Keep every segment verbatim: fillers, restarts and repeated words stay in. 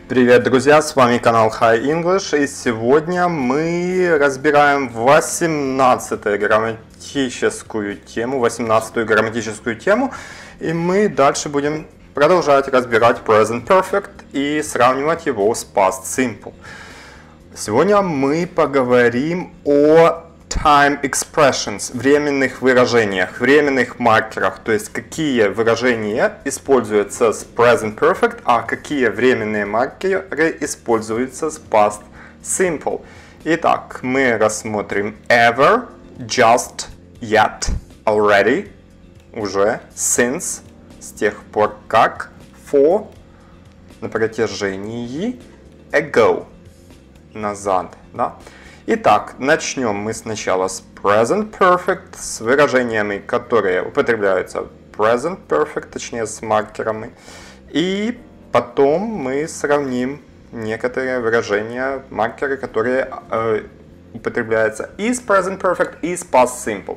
Привет, друзья! С вами канал Hi English, и сегодня мы разбираем восемнадцатую грамматическую тему, восемнадцатую грамматическую тему, и мы дальше будем продолжать разбирать Present Perfect и сравнивать его с Past Simple. Сегодня мы поговорим о time expressions, временных выражениях, временных маркерах, то есть какие выражения используются с Present Perfect, а какие временные маркеры используются с Past Simple. Итак, мы рассмотрим ever, just, yet, already, уже, since, с тех пор как, for, на протяжении, ago, назад, да. Итак, начнем мы сначала с Present Perfect, с выражениями, которые употребляются в Present Perfect, точнее с маркерами. И потом мы сравним некоторые выражения, маркеры, которые э, употребляются и с Present Perfect, и с Past Simple.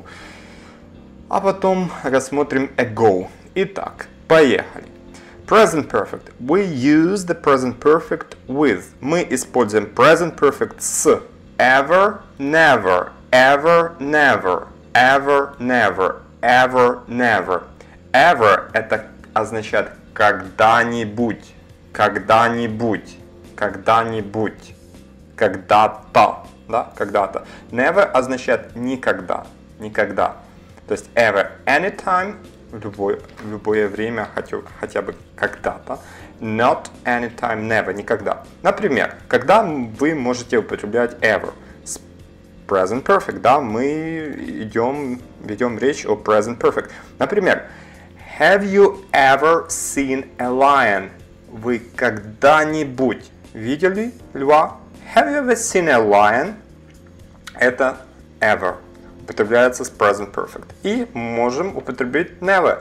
А потом рассмотрим ago. Итак, поехали. Present Perfect. We use the Present Perfect with. Мы используем Present Perfect с ever, never, ever, never, ever, never, ever, never. Ever это означает когда-нибудь, когда-нибудь, когда-нибудь, когда-то, да, когда-то. Never означает никогда, никогда. То есть ever, anytime, в любое, в любое время, хотя, хотя бы когда-то. Not anytime, never, никогда. Например, когда вы можете употреблять ever? С present perfect, да, мы идем, ведем речь о present perfect. Например, have you ever seen a lion? Вы когда-нибудь видели льва? Have you ever seen a lion? Это ever. Употребляется с present perfect. И можем употребить never.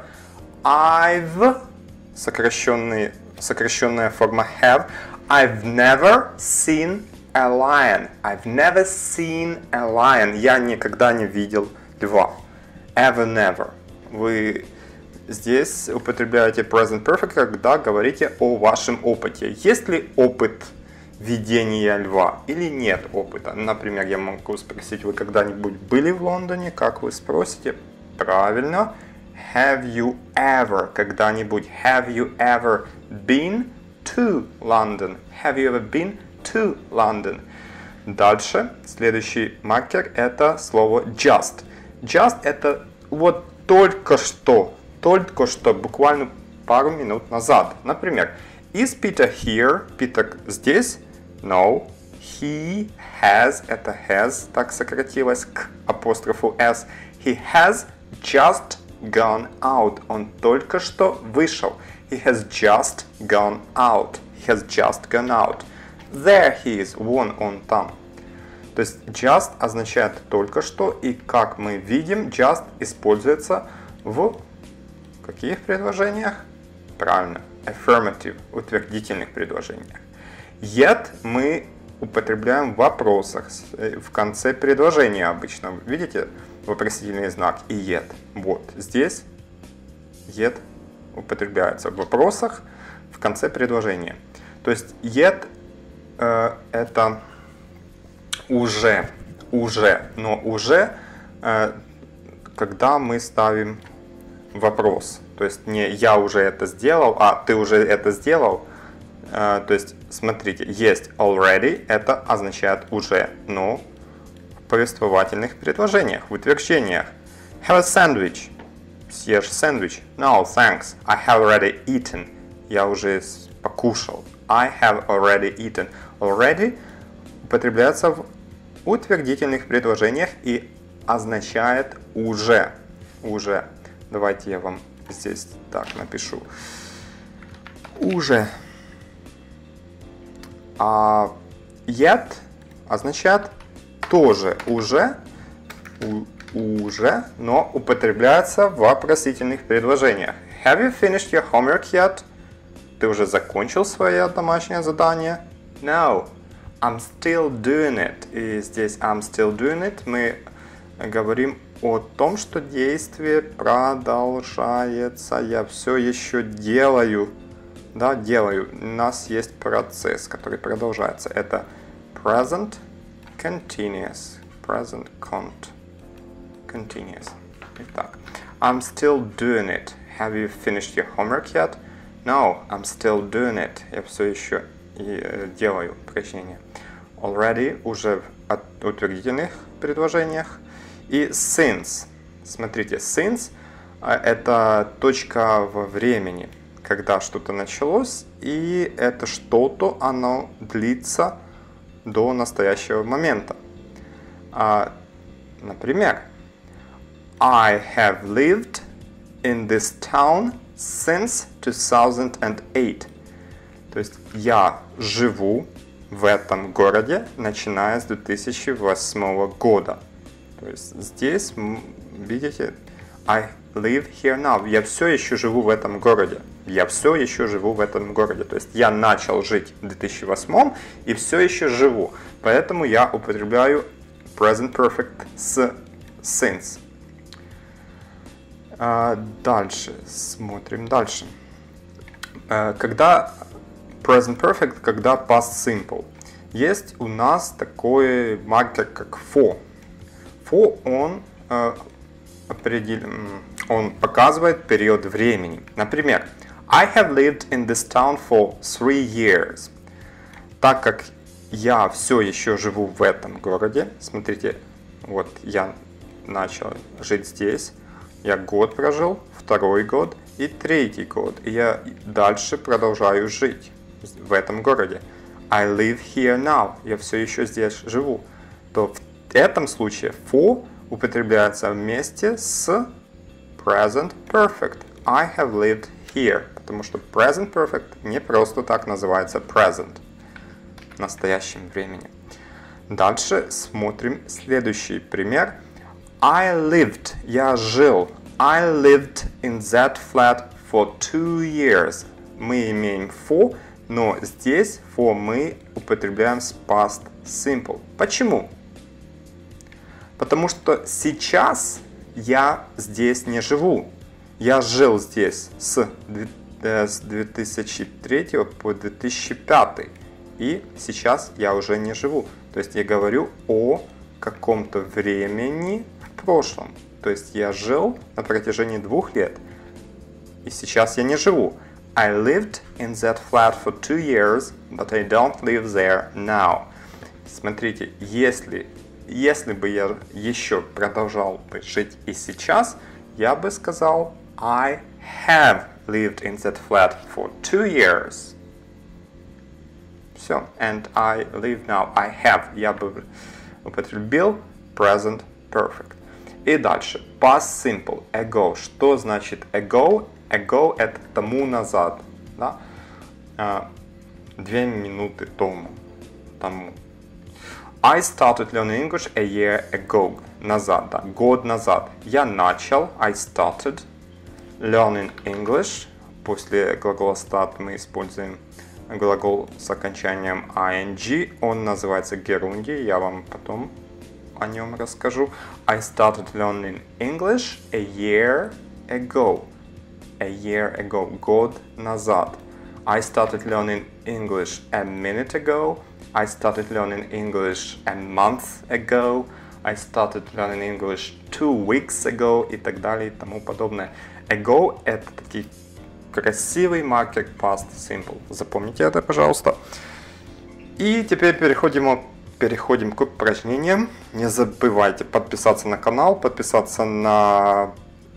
I've, сокращенный сокращенная форма have. I've never seen a lion. I've never seen a lion. Я никогда не видел льва. Ever, never. Вы здесь употребляете present perfect, когда говорите о вашем опыте. Есть ли опыт видения льва или нет опыта? Например, я могу спросить, вы когда-нибудь были в Лондоне? Как вы спросите? Правильно. Have you ever, когда-нибудь, have you ever been to London? Have you ever been to London? Дальше, следующий маркер это слово just. Just это вот только что, только что, буквально пару минут назад. Например, is Peter here? Питер здесь? No. He has, это has, так сократилось к апострофу s. He has just gone out. Он только что вышел. He has just gone out. He has just gone out. There he is. Вон он там. То есть just означает только что. И как мы видим, just используется в каких предложениях? Правильно. Affirmative. Утвердительных предложениях. Yet мы употребляем в вопросах. В конце предложения обычно. Видите? Вопросительный знак и yet. Вот здесь yet употребляется в вопросах в конце предложения. То есть yet э, это уже, уже, но уже, э, когда мы ставим вопрос. То есть не я уже это сделал, а ты уже это сделал. Э, то есть смотрите, есть already, это означает уже, но в повествовательных предложениях, в утверждениях. Have a sandwich. Съешь сэндвич. No, thanks. I have already eaten. Я уже покушал. I have already eaten. Already употребляется в утвердительных предложениях и означает уже. Уже. Давайте я вам здесь так напишу. Уже. А yet означает тоже уже, у, уже, но употребляется в вопросительных предложениях. Have you finished your homework yet? Ты уже закончил свое домашнее задание? No, I'm still doing it. И здесь I'm still doing it мы говорим о том, что действие продолжается. Я все еще делаю да, делаю. У нас есть процесс, который продолжается. Это present continuous. Present cont. Continuous. Итак. I'm still doing it. Have you finished your homework yet? No, I'm still doing it. Я все еще и, э, делаю упражнение. Already уже в утвердительных предложениях. И since. Смотрите, since это точка во времени, когда что-то началось, и это что-то, оно длится до настоящего момента. А, например, I have lived in this town since two thousand eight. То есть я живу в этом городе, начиная с две тысячи восьмого года. То есть здесь, видите, I live here now. Я все еще живу в этом городе. Я все еще живу в этом городе. То есть я начал жить в две тысячи восьмом и все еще живу. Поэтому я употребляю present perfect с since. А дальше, смотрим дальше. А, когда present perfect, когда past simple. Есть у нас такой маркер, как for. For, он, э, определ... он показывает период времени. Например, I have lived in this town for three years. Так как я все еще живу в этом городе, смотрите, вот я начал жить здесь, я год прожил, второй год и третий год, и я дальше продолжаю жить в этом городе. I live here now. Я все еще здесь живу. То в этом случае for употребляется вместе с present perfect. I have lived here. Потому что present perfect не просто так называется present. В настоящем времени. Дальше смотрим следующий пример. I lived. Я жил. I lived in that flat for two years. Мы имеем for, но здесь for мы употребляем с past simple. Почему? Потому что сейчас я здесь не живу. Я жил здесь с две тысячи третьего по две тысячи пятый. И сейчас я уже не живу. То есть я говорю о каком-то времени в прошлом. То есть я жил на протяжении двух лет. И сейчас я не живу. I lived in that flat for two years, but I don't live there now. Смотрите, если, если бы я еще продолжал бы жить и сейчас, я бы сказал I have lived in that flat for two years. Все. And I live now. I have. Я бы употребил present perfect. И дальше. Past simple. Ago. Что значит ago? Ago это тому назад. Да? А, две минуты тому. тому. I started learning English a year ago. Назад, да. Год назад. Я начал. I started learning English. После глагола start мы используем глагол с окончанием ing. Он называется герундий. Я вам потом о нем расскажу. I started learning English a year ago. A year ago. Год назад. I started learning English a minute ago. I started learning English a month ago. I started learning English two weeks ago. И так далее и тому подобное. Ago это такие красивый маркер past simple. Запомните это, пожалуйста. И теперь переходим, переходим к упражнениям. Не забывайте подписаться на канал, подписаться на...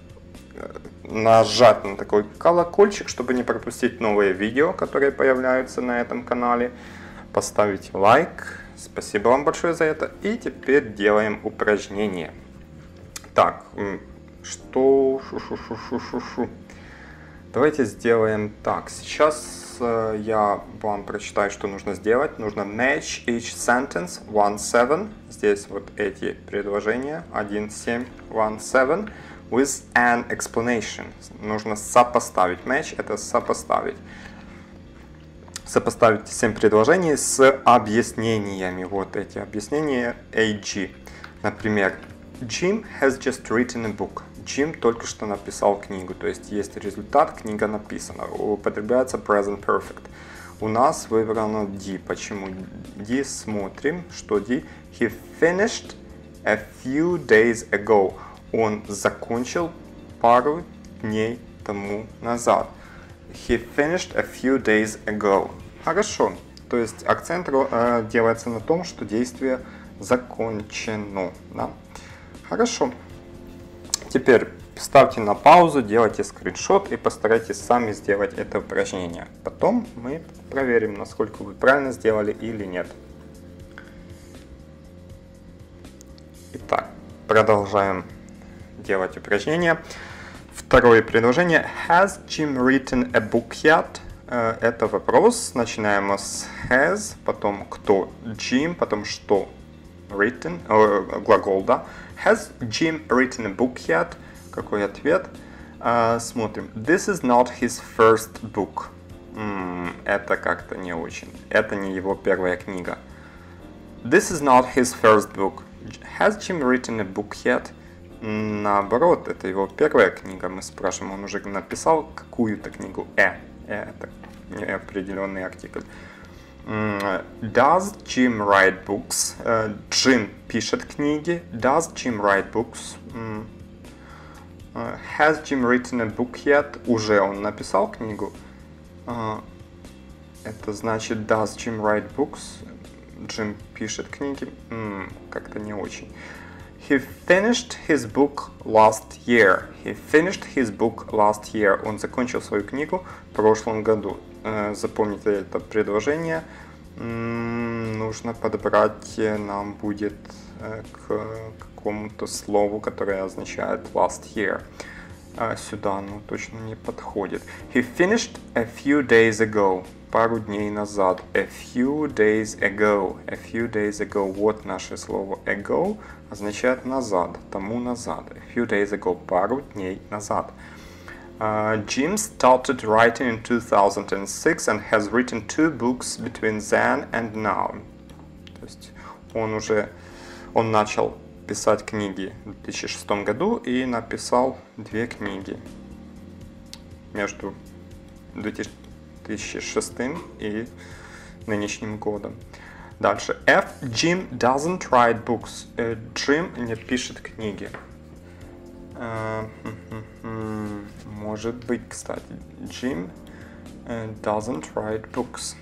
нажать на такой колокольчик, чтобы не пропустить новые видео, которые появляются на этом канале. Поставить лайк. Спасибо вам большое за это. И теперь делаем упражнение. Так, что... Шу-шу-шу-шу-шу. Давайте сделаем так. Сейчас э, я вам прочитаю, что нужно сделать. Нужно match each sentence one seven. Здесь вот эти предложения один семь one seven with an explanation. Нужно сопоставить. Match это сопоставить. Сопоставить семь предложений с объяснениями. Вот эти объяснения эй джи. Например, Jim has just written a book. Джим только что написал книгу, то есть есть результат, книга написана. Употребляется present perfect. У нас выбрано D. Почему D? Смотрим, что D. He finished a few days ago. Он закончил пару дней тому назад. He finished a few days ago. Хорошо. То есть акцент э, делается на том, что действие закончено. Да? Хорошо. Теперь ставьте на паузу, делайте скриншот и постарайтесь сами сделать это упражнение. Потом мы проверим, насколько вы правильно сделали или нет. Итак, продолжаем делать упражнение. Второе предложение. Has Jim written a book yet? Это вопрос. Начинаем с has, потом кто Jim, потом что written, э, глагол, да. Has Jim written a book yet? Какой ответ? Uh, смотрим. This is not his first book. Mm, это как-то не очень. Это не его первая книга. This is not his first book. Has Jim written a book yet? Наоборот, это его первая книга. Мы спрашиваем, он уже написал какую-то книгу. Э, э это неопределенный артикль. Does Jim write books? Джим пишет книги. Does Jim write books? Has Jim written a book yet? Уже он написал книгу. Это значит does Jim write books? Джим пишет книги. Как-то не очень. He finished his book last year. He finished his book last year. Он закончил свою книгу в прошлом году. Запомните это предложение. Нужно подобрать нам будет к какому-то слову, которое означает last year. Сюда оно точно не подходит. He finished a few days ago. Пару дней назад. A few days ago. A few days ago. Вот наше слово ago означает назад, тому назад. A few days ago. Пару дней назад. Uh, Jim started writing in two thousand six and has written two books between then and now. То есть он уже он начал писать книги в две тысячи шестом году и написал две книги между две тысячи шестым и нынешним годом. Дальше. F. Jim doesn't write books. Джим не пишет книги. Uh, может быть, кстати, Jim uh, doesn't write books.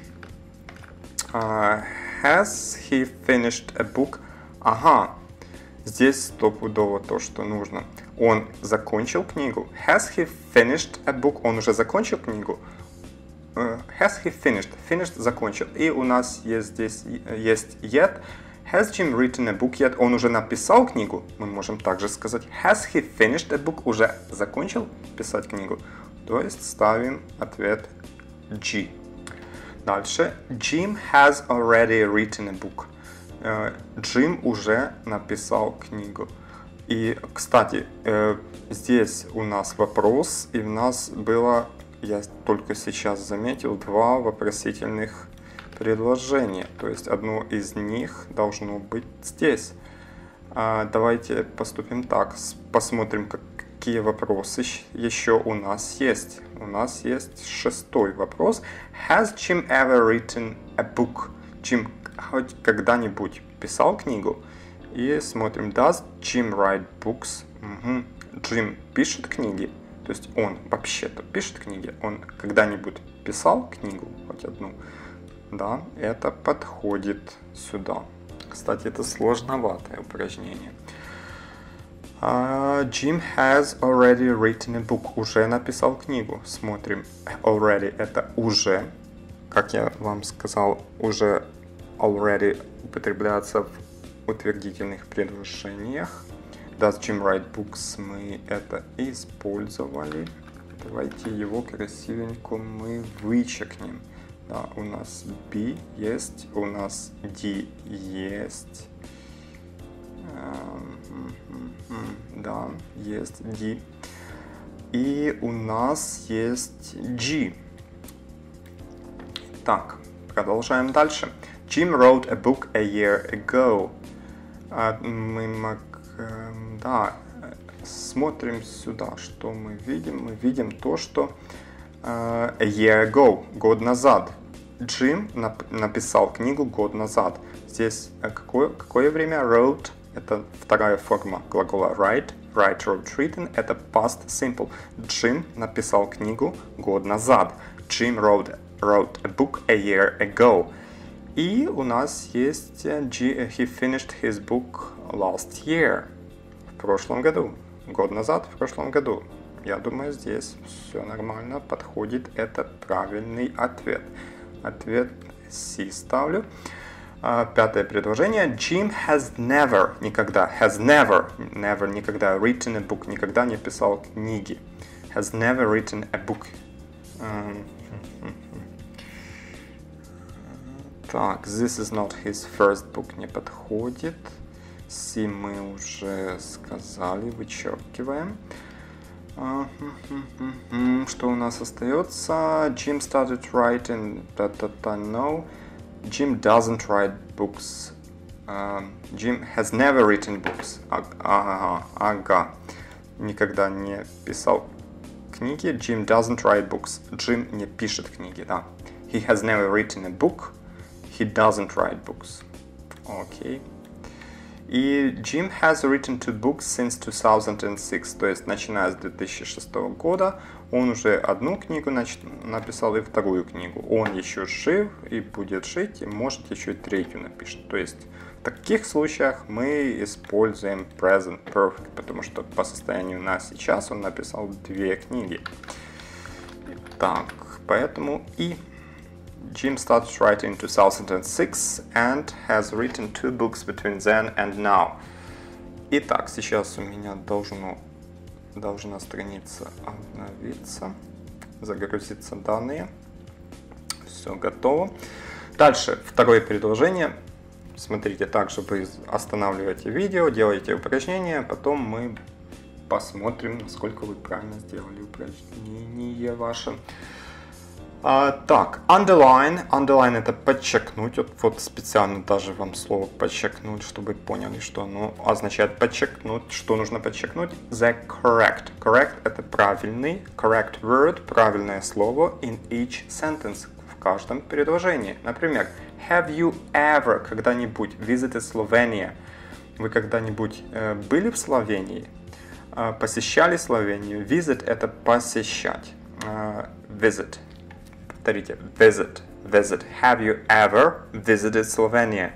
Uh, has he finished a book? Ага, здесь стопудово то, что нужно. Он закончил книгу. Has he finished a book? Он уже закончил книгу. Uh, has he finished? Finished закончил. И у нас есть здесь есть yet. Has Jim written a book yet? Он уже написал книгу. Мы можем также сказать has he finished a book? Уже закончил писать книгу. То есть ставим ответ G. Дальше. Jim has already written a book. Джим уже написал книгу. И, кстати, здесь у нас вопрос, и у нас было, я только сейчас заметил, два вопросительных предложения. То есть одно из них должно быть здесь. Давайте поступим так. Посмотрим, какие вопросы еще у нас есть. У нас есть шестой вопрос. Has Jim ever written a book? Jim хоть когда-нибудь писал книгу? И смотрим. Does Jim write books? Угу. Джим пишет книги? То есть он вообще-то пишет книги? Он когда-нибудь писал книгу? Хоть одну? Да, это подходит сюда. Кстати, это сложноватое упражнение. Uh, Jim has already written a book. Уже написал книгу. Смотрим. Already это уже. Как я вам сказал, уже already употребляется в утвердительных предложениях. Does Jim write books? Мы это использовали. Давайте его красивенько мы вычеркнем. Да, у нас B есть, у нас D есть. Да, есть D. И у нас есть G. Так, продолжаем дальше. Jim wrote a book a year ago. Мы, да, смотрим сюда, что мы видим. Мы видим то, что uh, a year ago, год назад. Джим нап написал книгу год назад. Здесь какое, какое время? Wrote – это вторая форма глагола write. Write, wrote, written – это past simple. Джим написал книгу год назад. Jim wrote, wrote a book a year ago. И у нас есть he finished his book last year. В прошлом году. Год назад, в прошлом году. Я думаю, здесь все нормально подходит. Это правильный ответ. Ответ C ставлю. Uh, пятое предложение. Jim has never, никогда, has never, never, никогда, written a book, никогда не писал книги. Has never written a book. Um, так, this is not his first book, не подходит. C мы уже сказали, вычеркиваем. Что у нас остается? Jim started writing, та-та-та, no. Jim doesn't write books. Um, Jim has never written books. Ага, ага. Никогда не писал книги. Jim doesn't write books. Jim не пишет книги, да. He has never written a book. He doesn't write books. Окей. И Jim has written two books since two thousand six, то есть начиная с две тысячи шестого года он уже одну книгу написал и вторую книгу. Он еще жив и будет жить, и может еще и третью напишет. То есть в таких случаях мы используем present perfect, потому что по состоянию на сейчас он написал две книги. Так, поэтому и Jim started writing in two thousand six and has written two books between then and now. Итак, сейчас у меня должно, должна страница обновиться, загрузиться данные. Все готово. Дальше, второе предложение. Смотрите, также вы останавливаете видео, делаете упражнения, потом мы посмотрим, насколько вы правильно сделали упражнение ваше. Uh, так, underline, underline это подчеркнуть, вот, вот специально даже вам слово подчеркнуть, чтобы вы поняли, что оно означает подчеркнуть, что нужно подчеркнуть. The correct, correct это правильный, correct word, правильное слово in each sentence, в каждом предложении. Например, have you ever когда-нибудь visited Slovenia? Вы когда-нибудь э, были в Словении? Э, посещали Словению? Visit это посещать, э, visit. Повторите, visit, visit. Have you ever visited Slovenia?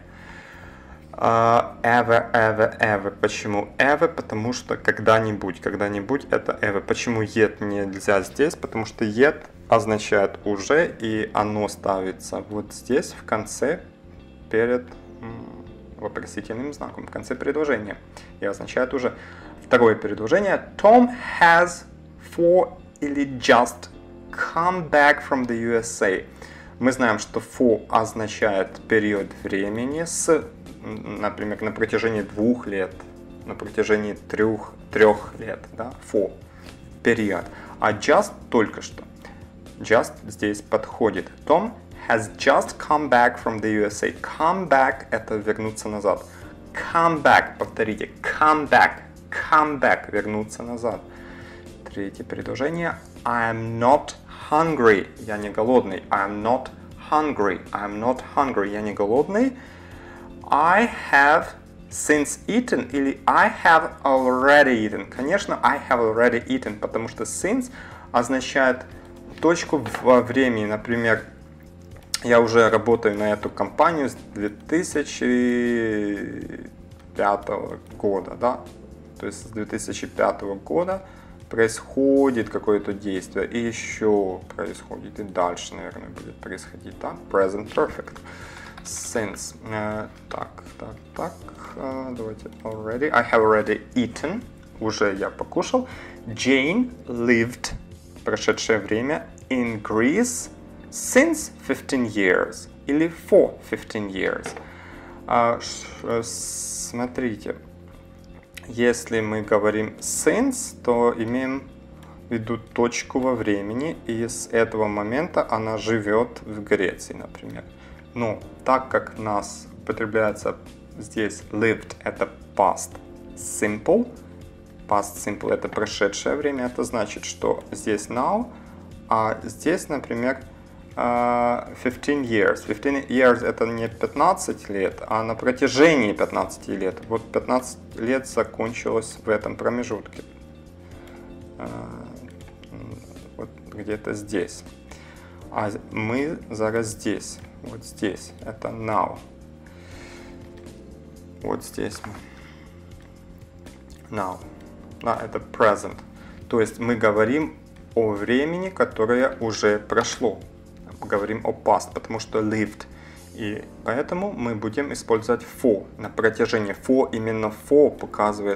Uh, ever, ever, ever. Почему ever? Потому что когда-нибудь, когда-нибудь это ever. Почему yet нельзя здесь? Потому что yet означает уже, и оно ставится вот здесь, в конце, перед м, вопросительным знаком, в конце предложения. И означает уже. Второе предложение. Tom has for или just come back from the ю эс эй. Мы знаем, что for означает период времени с, например, на протяжении двух лет, на протяжении трех, трех лет, да, for, период. А just только что. Just здесь подходит. Tom has just come back from the ю эс эй. Come back это вернуться назад. Come back, повторите, come back, come back, вернуться назад. Третье предложение. I am not hungry. Я не голодный. I am not hungry. I am not hungry. Я не голодный. I have since eaten или I have already eaten. Конечно, I have already eaten, потому что since означает точку во времени. Например, я уже работаю на эту компанию с две тысячи пятого года, да? То есть с две тысячи пятого года происходит какое-то действие, и еще происходит, и дальше, наверное, будет происходить, да? Present perfect. Since. Uh, так, так, так. Uh, давайте already. I have already eaten. Уже я покушал. Jane lived. Прошедшее время. In Greece. Since fifteen years. Или for fifteen years. Uh, ш, смотрите. Если мы говорим since, то имеем в виду точку во времени, и с этого момента она живет в Греции, например. Но так как у нас употребляется здесь lived, это past simple, past simple это прошедшее время, это значит, что здесь now, а здесь, например, fifteen years. fifteen years это не пятнадцать лет, а на протяжении пятнадцати лет. Вот пятнадцать лет закончилось в этом промежутке. Вот где-то здесь. А мы зараз здесь. Вот здесь. Это now. Вот здесь мы. Now. Да, это present. То есть мы говорим о времени, которое уже прошло. Говорим о past, потому что lived. И поэтому мы будем использовать for на протяжении. For, именно for показывает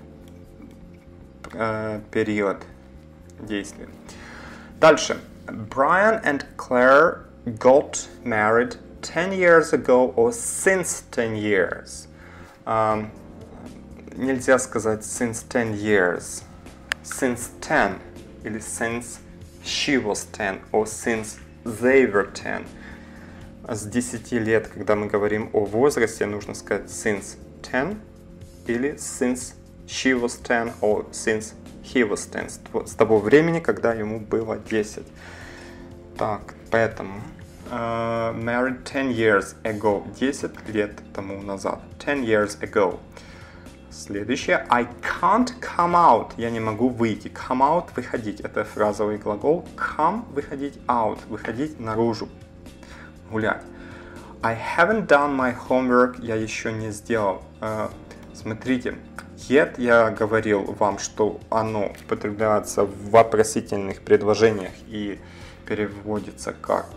э, период действия. Дальше. Brian and Claire got married ten years ago or since ten years. Um, нельзя сказать since ten years. Since ten или since she was ten or since they were ten. С десяти лет, когда мы говорим о возрасте, нужно сказать since ten или since she was ten or since he was ten. С того времени, когда ему было десять. Так, поэтому uh, married ten years ago. десять лет тому назад. ten years ago. Следующее. I can't come out. Я не могу выйти. Come out – выходить. Это фразовый глагол. Come – выходить. Out – выходить наружу. Гулять. I haven't done my homework. Я еще не сделал. Uh, смотрите. Yet я говорил вам, что оно употребляется в вопросительных предложениях и переводится как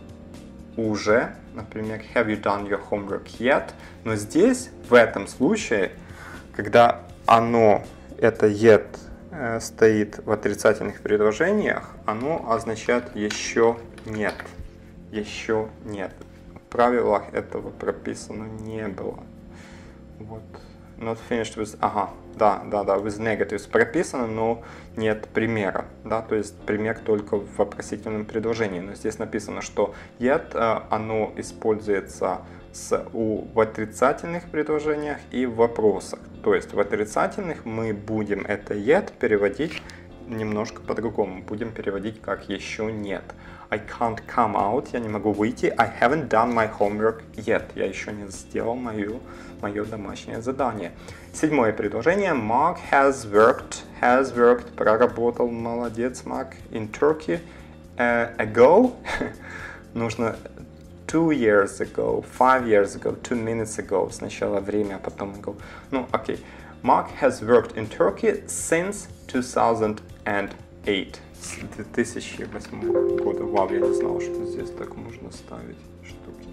уже. Например, have you done your homework yet? Но здесь, в этом случае, когда оно, это yet, э, стоит в отрицательных предложениях, оно означает еще нет. Еще нет. В правилах этого прописано не было. Вот. Not finished with, ага, да, да, да, with negatives прописано, но нет примера, да, то есть пример только в вопросительном предложении. Но здесь написано, что yet, оно используется с, у, в отрицательных предложениях и в вопросах. То есть в отрицательных мы будем это yet переводить немножко по-другому. Будем переводить как еще нет. I can't come out. Я не могу выйти. I haven't done my homework yet. Я еще не сделал мою, мое домашнее задание. Седьмое предложение. Mark has worked. Has worked. Проработал. Молодец, Mark. In Turkey. Uh, ago. Нужно two years ago. Five years ago. Two minutes ago. Сначала время, а потом ago. Ну, окей. Okay. Mark has worked in Turkey since two thousand eight. С две тысячи восьмого года. Вау, я не знал, что здесь так можно ставить штуки.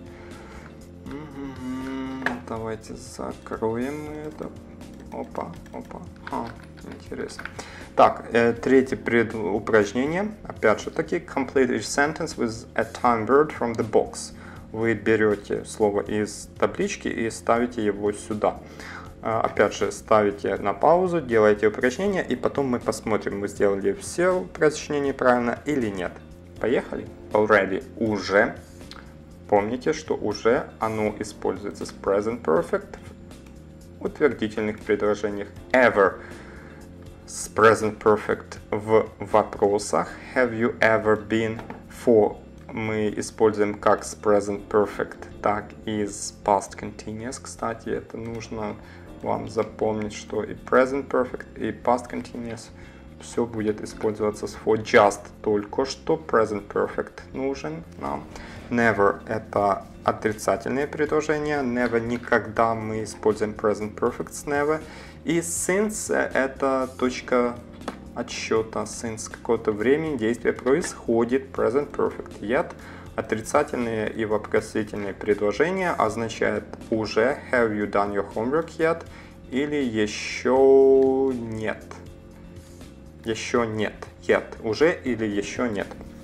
Mm-hmm. Давайте закроем это. Опа, опа. А, интересно. Так, э, третье предупреждение. Опять же таки, complete each sentence with a time word from the box. Вы берете слово из таблички и ставите его сюда. Опять же, ставите на паузу, делаете упражнение, и потом мы посмотрим, мы сделали все упражнения правильно или нет. Поехали. Already. Уже. Помните, что уже оно используется с present perfect в утвердительных предложениях. Ever с present perfect в вопросах. Have you ever been? For мы используем как с present perfect, так и с past continuous. Кстати, это нужно вам запомнить, что и present perfect, и past continuous все будет использоваться с for. Just только что present perfect нужен нам. Never это отрицательные предложения. Never никогда мы используем present perfect с never. И since это точка отсчета. Since какое-то время действие происходит. Present perfect. Yet отрицательные и вопросительные предложения означают уже have you done your homework yet или еще нет. Еще нет. Yet. Уже или еще нет.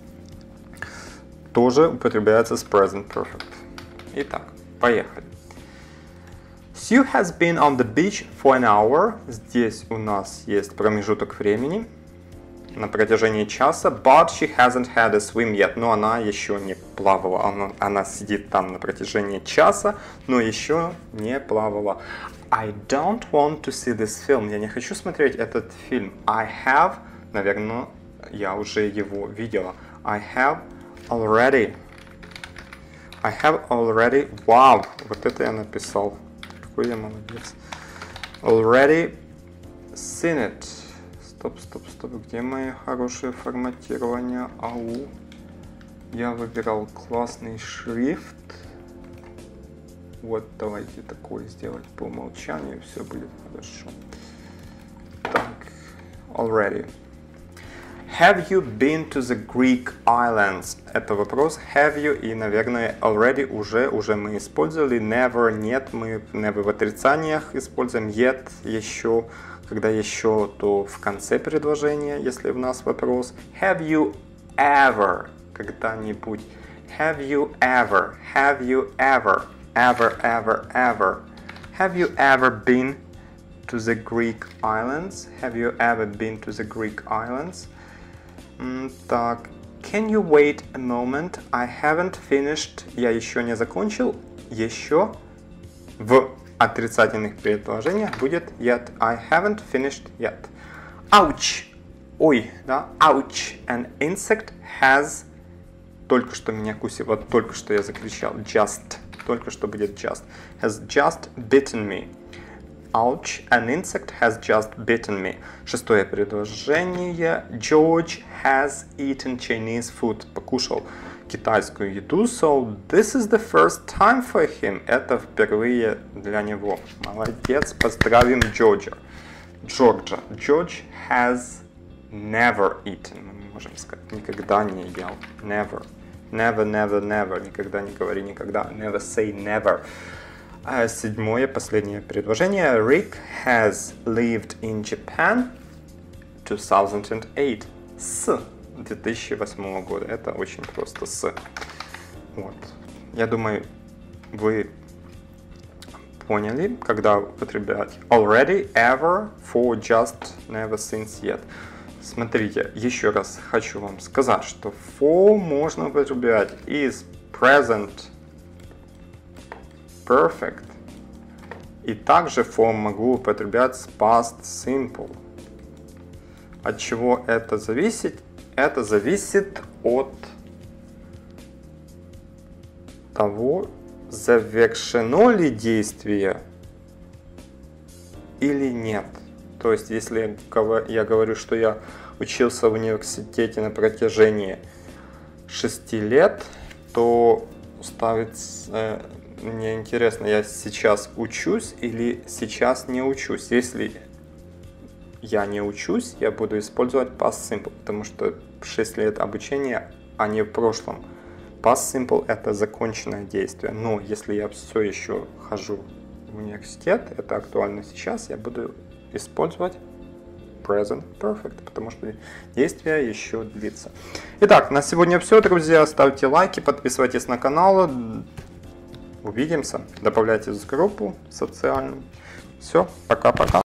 Тоже употребляется с present perfect. Итак, поехали. Sue has been on the beach for an hour. Здесь у нас есть промежуток времени на протяжении часа. But she hasn't had a swim yet. Но она еще не плавала. Она, она сидит там на протяжении часа, но еще не плавала. I don't want to see this film. Я не хочу смотреть этот фильм. I have, наверное, я уже его видела. I have already. I have already. Вау, вот это я написал. Какой я молодец. Already seen it. Стоп, стоп, стоп. Где мои хорошие форматирования? Ау. Я выбирал классный шрифт. Вот, давайте такой сделать по умолчанию, все будет хорошо. Так, already. Have you been to the Greek islands? Это вопрос have you и, наверное, already уже, уже мы использовали. Never, нет, мы never в отрицаниях используем. Yet, еще, когда еще, то в конце предложения, если у нас вопрос. Have you ever, когда-нибудь. Have you ever, have you ever. Ever, ever, ever. Have you ever been to the Greek islands? Have you ever been to the Greek islands? Mm, так. Can you wait a moment? I haven't finished. Я еще не закончил. Еще в отрицательных предложениях будет yet. I haven't finished yet. Ouch. Ой, да. Ouch. An insect has... Только что меня кусил. Вот только что я закричал. Just. Только что будет just. Has just bitten me. Ouch, an insect has just bitten me. Шестое предложение. George has eaten Chinese food. Покушал китайскую еду. So this is the first time for him. Это впервые для него. Молодец. Поздравим Джорджа. Джорджа. George has never eaten. Мы можем сказать, никогда не ел. Never. Never, never, never. Никогда не говори никогда. Never say never. А седьмое, последнее предложение. Rick has lived in Japan two thousand eight. С две тысячи восьмого года. Это очень просто с. Вот. Я думаю, вы поняли, когда употреблять already, ever, for, just, never, since, yet. Смотрите, еще раз хочу вам сказать, что for можно употреблять is present perfect. И также for могу употреблять с past simple. От чего это зависит? Это зависит от того, завершено ли действие или нет. То есть, если я говорю, что я учился в университете на протяжении шести лет, то ставить э, мне интересно, я сейчас учусь или сейчас не учусь. Если я не учусь, я буду использовать past simple, потому что шесть лет обучения, а не в прошлом. Past simple — это законченное действие. Но если я все еще хожу в университет, это актуально сейчас, я буду использовать present perfect, потому что действие еще длится. Итак, на сегодня все, друзья. Ставьте лайки, подписывайтесь на канал. Увидимся. Добавляйтесь в группу социальную. Все, пока-пока.